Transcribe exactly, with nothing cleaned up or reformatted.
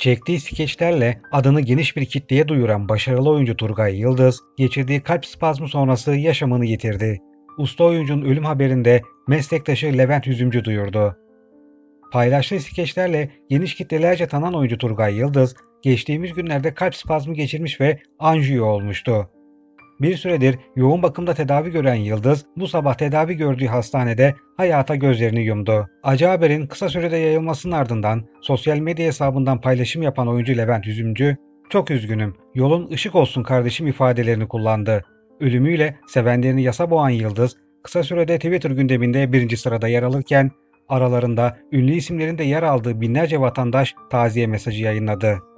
Çektiği skeçlerle adını geniş bir kitleye duyuran başarılı oyuncu Turgay Yıldız, geçirdiği kalp spazmı sonrası yaşamını yitirdi. Usta oyuncunun ölüm haberini de meslektaşı Levent Üzümcü duyurdu. Paylaştığı skeçlerle geniş kitlelerce tanınan oyuncu Turgay Yıldız, geçtiğimiz günlerde kalp spazmı geçirmiş ve anjiyo olmuştu. Bir süredir yoğun bakımda tedavi gören Yıldız, bu sabah tedavi gördüğü hastanede hayata gözlerini yumdu. Acı haberin kısa sürede yayılmasının ardından sosyal medya hesabından paylaşım yapan oyuncu Levent Üzümcü, "Çok üzgünüm, yolun ışık olsun kardeşim" ifadelerini kullandı. Ölümüyle sevenlerini yasa boğan Yıldız, kısa sürede Twitter gündeminde birinci sırada yer alırken, aralarında ünlü isimlerin de yer aldığı binlerce vatandaş taziye mesajı yayınladı.